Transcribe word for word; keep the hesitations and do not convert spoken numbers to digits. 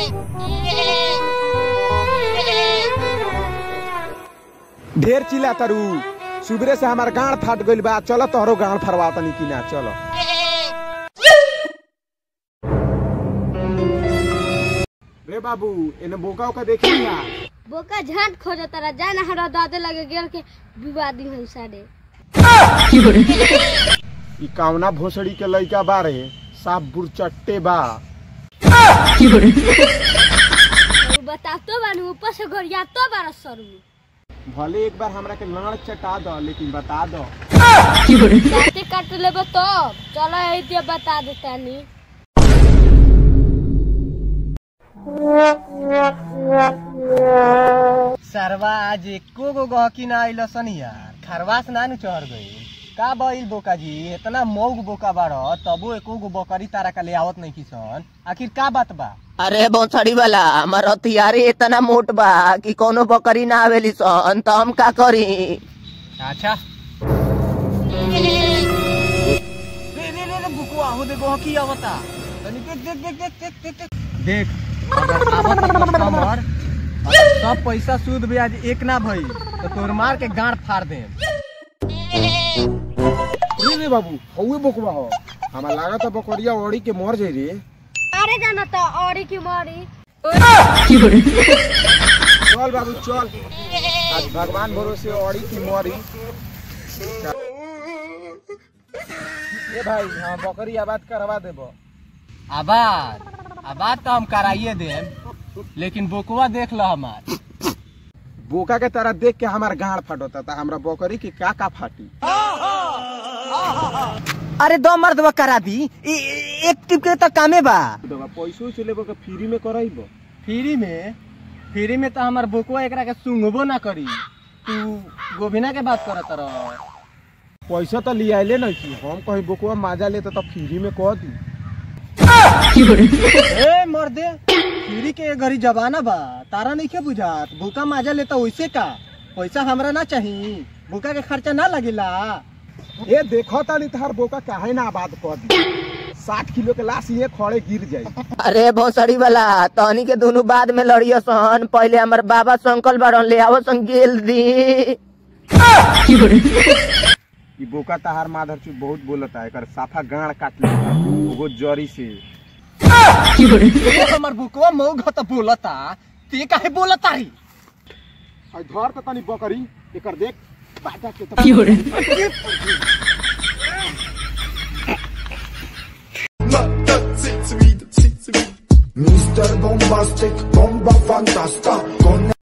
ढेर चिल्ला तारू सुबह से हमार गांड फाट गइल बा। चलो तोहरो गांड फरवा तनी कि ना। चलो रे बाबू एने बोका का देखिया बोका झाट खोज तारा जाना हमरा दादे लगे गेल के विवादी है साडे। ई कावना भोसड़ी के लइका बारे साफ बुरचट्टे बा। बता तो बानू ऊपर से गोरिया तो बारह सरू भले एक बार हमरा के लाड़ चटा दो लेकिन बता दो दांते काट लेबो तो चलो ए दे बता देतानी। सरवा आज एको गो गहकी ना आइल सन यार। खरवास ना चढ़ गई का बइल बोका जी। इतना मौग बोका बाड़ तबो एको गो बकरी तारा का ले आवत नहीं किसन। आखिर का बात बा? अरे भोसड़ी वाला हमार हथियारे इतना मोट बा कि कोनो बकरी ना आवेली सन तो हम का करी। अच्छा रे रे रे बुकुआ हो दे गहकी आवता तनी देख देख देख देख देख देख देख अगर आवत कस्टमर सब पैसा सूद ब्याज एक ना भई तो तोर मार के गांड फाड़ दे। रे बाबू हउए बोकवा हो हमरा लागत है बकरिया ओड़ी के मर जाई रे। अरे जाना तो औरी की मारी। चल बाबू चल आज भगवान भरोसे ओड़ी की मरी। ए भाई हां बकरी आबाद करवा देबो। आबाद आबाद तो हम कराइए देम लेकिन बोकवा देख लो हमार। बोका के तरह देख के हमार गांड फटोता था हमरा बकरी की का का फाटी। अरे दो मर्द करा दी एक टिप के तो कामे बा। पैसो से लेबो के फ्री में कराइबो। फ्री में फ्री में तो हमार बोकवा एकरा के सुंगबो ना करी। तू गोभिना के बात करत रह। पैसा तो लियाइले नहीं थी हम कहीं बोकवा माजा लेता तो फ्री में कह दी। ए मर्दे फ्री के घरी जबाना बा तारा नहीं के बुझात। भूखा माजा लेता वैसे का पैसा हमरा ना चाहिए। भूखा के खर्चा ना लगेला। ये देखो तानी तहार बोका काहे ना आबाद कर दी। साठ किलो के लाश ये खड़े गिर जाई। अरे भोसड़ी वाला तहनी के दोनों बाद में लड़ियो सन। पहले हमार बाबा संकल बारन ले आवो सन गेल दी। ई बोका तहार माधर चु बहुत बोलता है कर साफा गांड काट ले वो जरी से। हमार बुकवा मौग त बोलता ते काहे बोलता री। आ धर त तनी बकरी एकर देख बाजा के त Mister Bombastic, bomba fantasta, con